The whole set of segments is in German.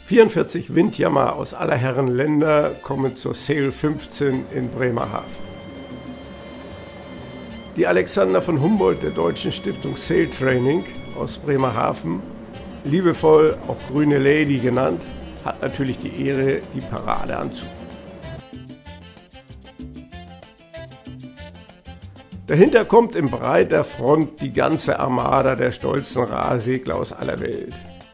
44 Windjammer aus aller Herren Länder kommen zur Sail 15 in Bremerhaven. Die Alexander von Humboldt der Deutschen Stiftung Sail Training aus Bremerhaven, liebevoll auch Grüne Lady genannt, hat natürlich die Ehre, die Parade anzuführen. Dahinter kommt in breiter Front die ganze Armada der stolzen Rahsegler aus aller Welt.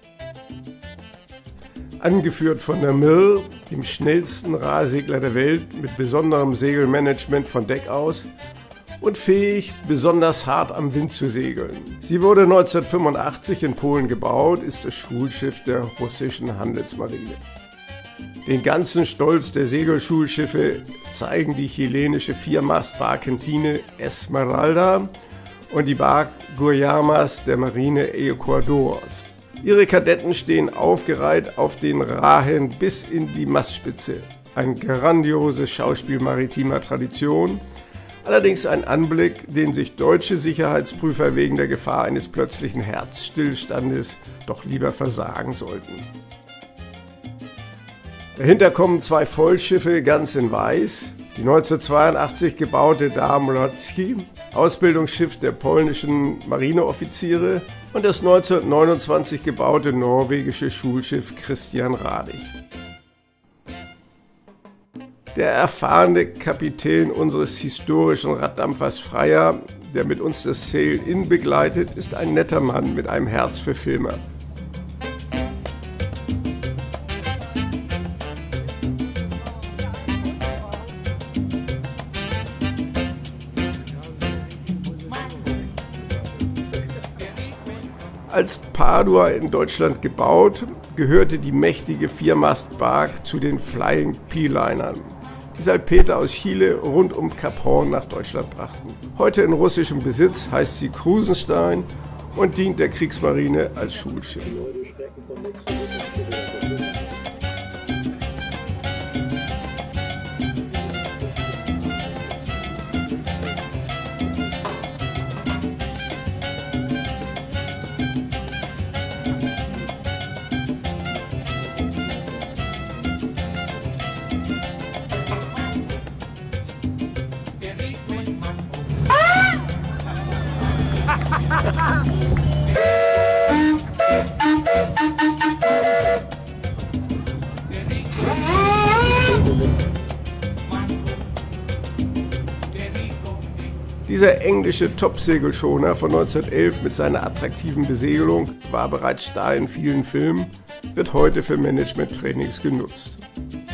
Angeführt von der Mir, dem schnellsten Rahsegler der Welt mit besonderem Segelmanagement von Deck aus und fähig, besonders hart am Wind zu segeln. Sie wurde 1985 in Polen gebaut, ist das Schulschiff der russischen Handelsmarine. Den ganzen Stolz der Segelschulschiffe zeigen die chilenische Viermast-Barkentine Esmeralda und die Bark Guyamas der Marine Ecuadors. Ihre Kadetten stehen aufgereiht auf den Rahen bis in die Mastspitze. Ein grandioses Schauspiel maritimer Tradition, allerdings ein Anblick, den sich deutsche Sicherheitsprüfer wegen der Gefahr eines plötzlichen Herzstillstandes doch lieber versagen sollten. Dahinter kommen zwei Vollschiffe ganz in Weiß, die 1982 gebaute Dąbrowski, Ausbildungsschiff der polnischen Marineoffiziere, und das 1929 gebaute norwegische Schulschiff Christian Radich. Der erfahrene Kapitän unseres historischen Raddampfers Freya, der mit uns das Sail-In begleitet, ist ein netter Mann mit einem Herz für Filmer. Als Padua in Deutschland gebaut, gehörte die mächtige Viermast-Bark zu den Flying P-Linern, die Salpeter aus Chile rund um Kap Horn nach Deutschland brachten. Heute in russischem Besitz heißt sie Krusenstein und dient der Kriegsmarine als Schulschiff. Dieser englische Topsegelschoner von 1911 mit seiner attraktiven Besegelung war bereits da in vielen Filmen, wird heute für Management-Trainings genutzt.